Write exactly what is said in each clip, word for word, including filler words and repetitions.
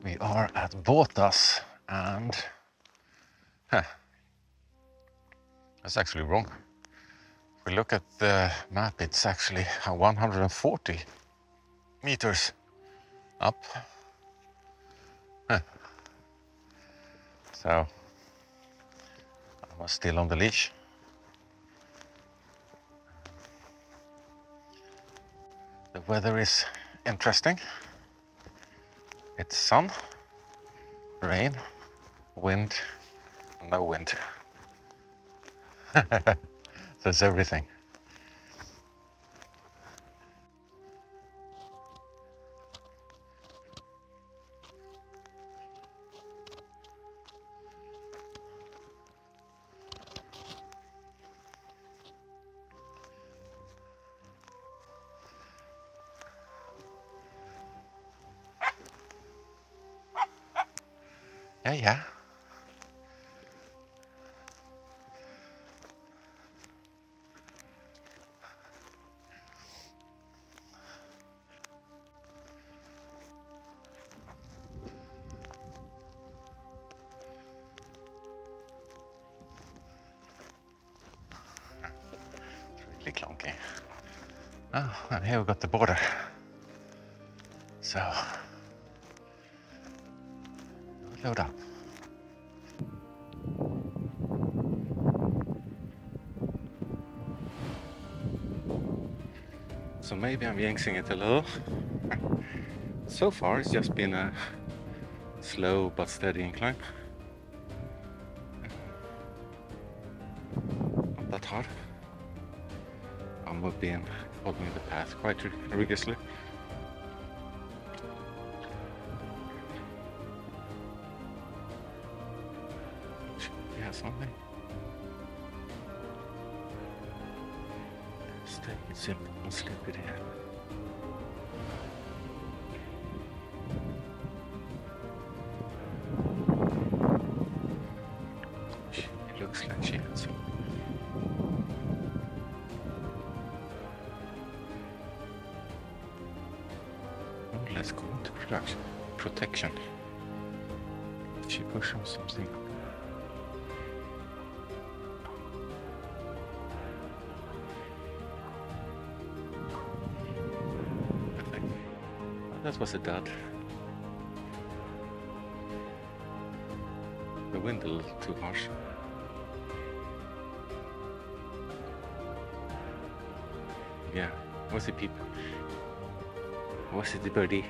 We are at Båtas and huh, that's actually wrong. If we look at the map, it's actually one hundred forty meters up. Huh. So I was still on the leash. The weather is interesting. It's sun, rain, wind, no wind. So it's everything. Yeah, yeah. It's really clunky. Oh, and here we've got the border. So, load up. So maybe I'm jinxing it a little. So far it's just been a slow but steady incline. Not that hard. I'm being following the path quite rigorously. Yeah, something. Stay simple and sleepy there. It looks like she has some. Oh, let's go into production. Protection. Did she push on something? That was a dud. The wind a little too harsh. Yeah, was it people? Was it the birdie?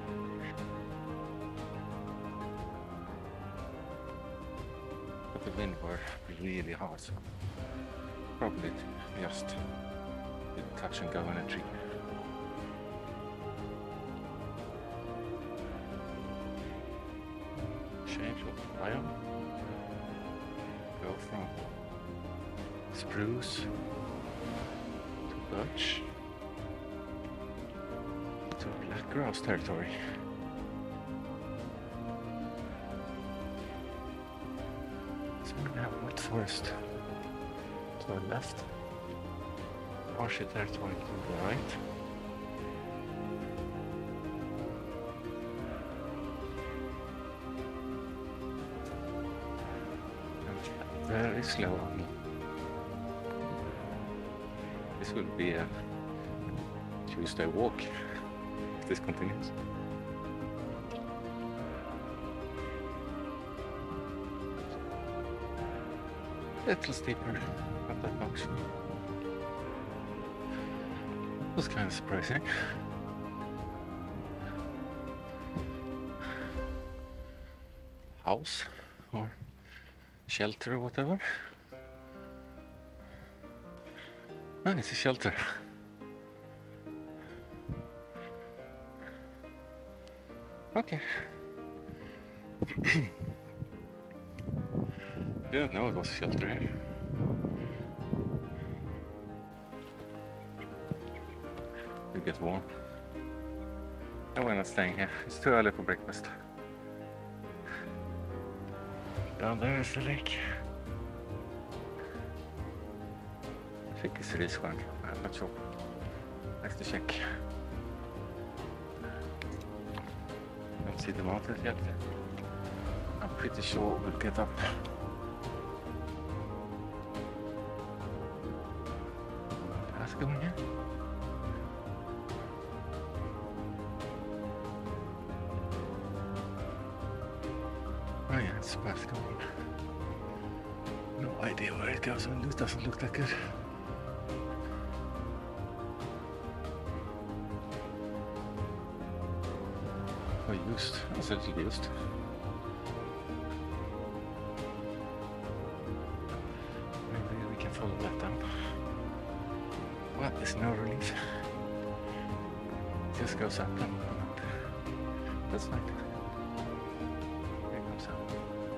But the wind were really hard, so probably just did touch and go in a tree. Change of biome. Go from spruce to birch to black grouse territory. So we have wet forest to the left, marshy territory to the right. Very slow on. This will be a Tuesday walk if this continues. Little steeper, not that much. It was kind of surprising. House or shelter or whatever. Ah, it's a shelter. Okay. Didn't know it was a shelter here. It gets warm. No, we're not staying here. It's too early for breakfast. Down there is the lake. I think it's this one. I'm not sure. Nice to check. Don't see the mountains yet. I'm pretty sure we'll get up. That's going here. Oh yeah, it's past going. No idea where it goes, and this doesn't look that good. Oh, used. That's actually used. Maybe we can follow that down. Well, there's no relief. It just goes up and up. That's fine. Here it comes up.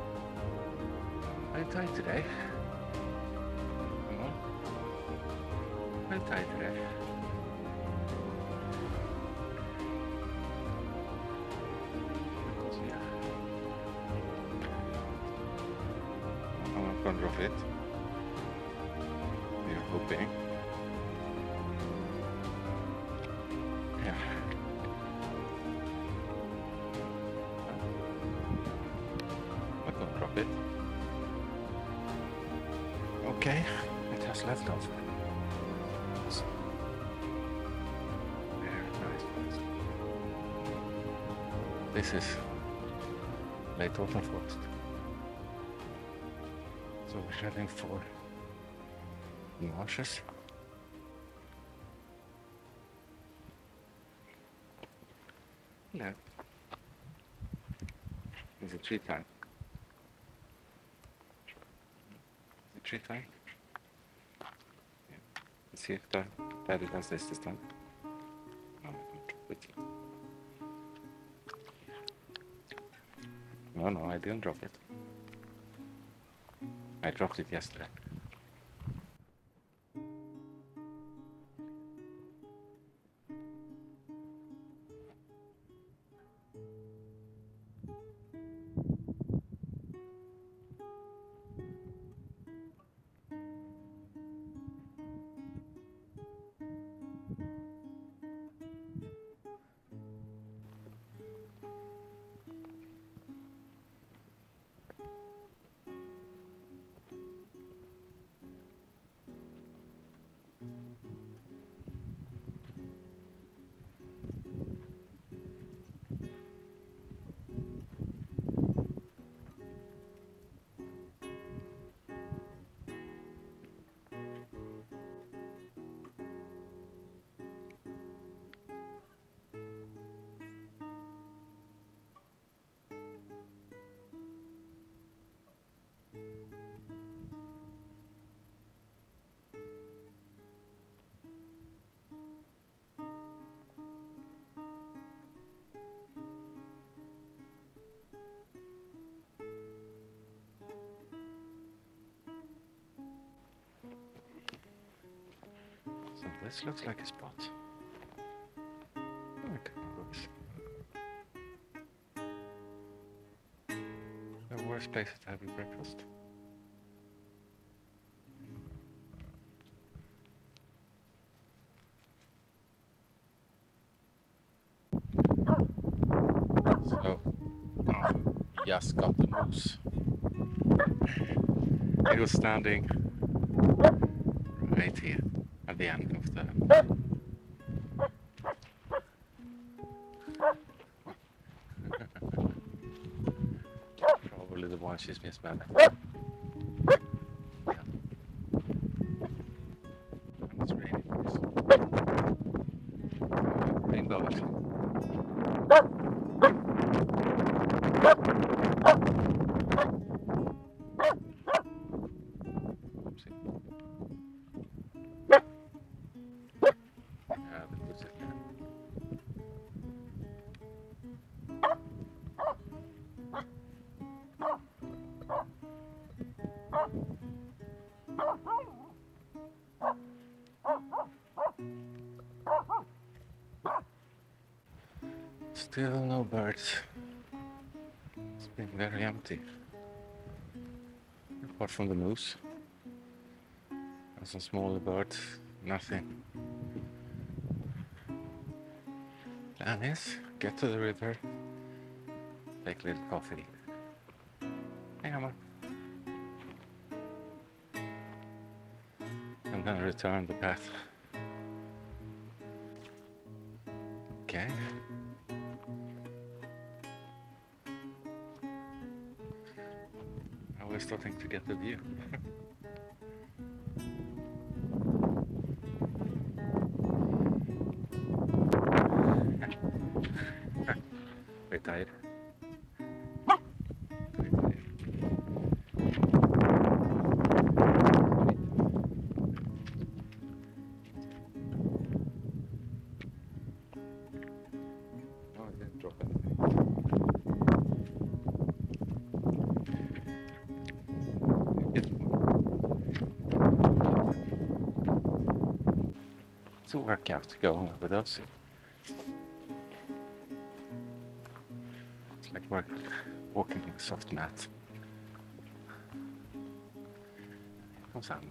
Very tight today. Come on. Very tight today. I'm in front of it. We're hoping. Yeah. I'm gonna drop it. Okay, it has left off. Very nice. This is late autumn forest. So we're heading for the marshes. Yeah. Is it tree time? Is it tree time? Yeah. Let's see if the Tähti does this this time. No, wait. No, no, I didn't drop it. I dropped it yesterday. So this looks like a spot. Okay, the worst place to have your breakfast. So, um, just got the moose. It was standing right here at the end of the probably the one she's mismanaged. Yeah. And it's raining. Rainbow actually. Still no birds. It's been very empty. Apart from the moose. And some smaller birds. Nothing. Plan is get to the river, Take a little coffee. Hey, Aamu. And then return the path. Okay. Now we're starting to get the view. Very tired. Very tired. Oh, I didn't drop anything. It's a workout going over those. It's like work, walking on a soft mat. Comes Aamu.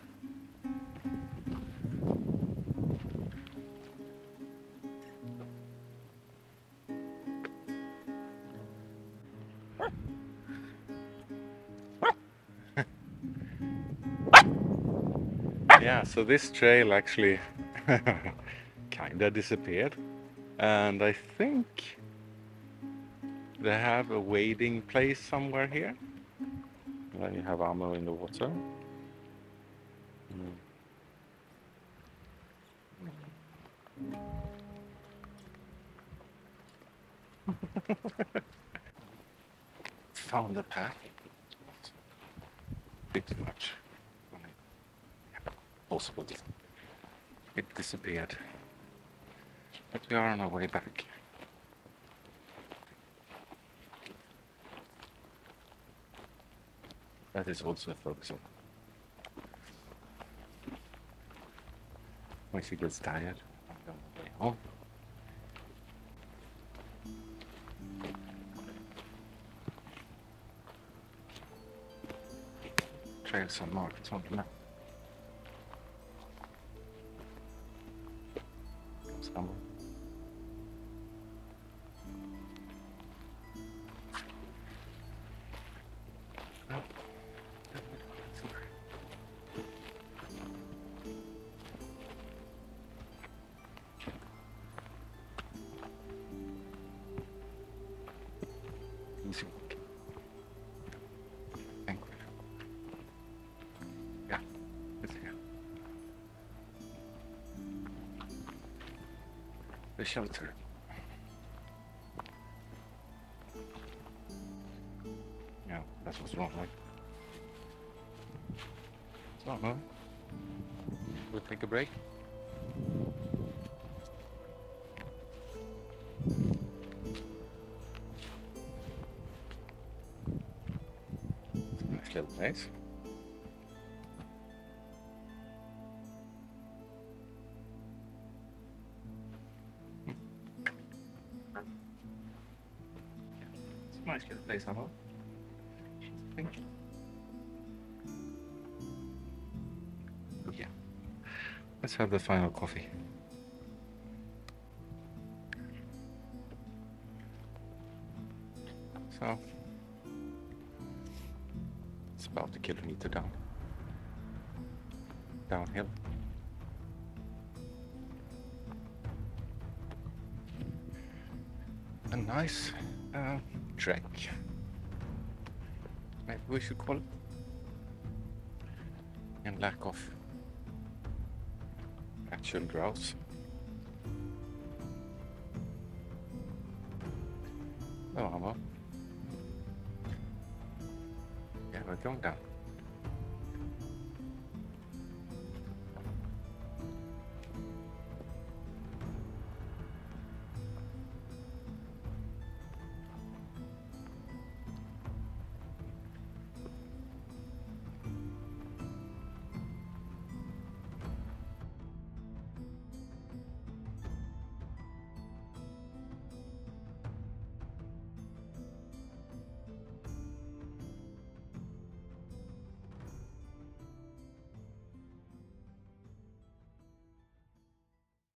Yeah, so this trail actually kinda disappeared, and I think they have a wading place somewhere here. And then you have Aamu in the water. Mm. Found the path. Bit too much. Possible. It disappeared. But we are on our way back. That is also a focus on. When she gets tired, I'm on my way home. Trails are marked on the map. Comes Aamu. Easy walk. Thank you. Yeah, it's here. The shelter. Yeah, that's what's wrong, right? It's not wrong. We'll take a break. Nice little place. It's a nice little place, I hope. I think. Yeah. Let's have the final coffee. So, it's about a kilometer down. Downhill. A nice uh, trek. Maybe we should call it. In lack of actual grouse. Oh, Aamu. Yeah, we're going down.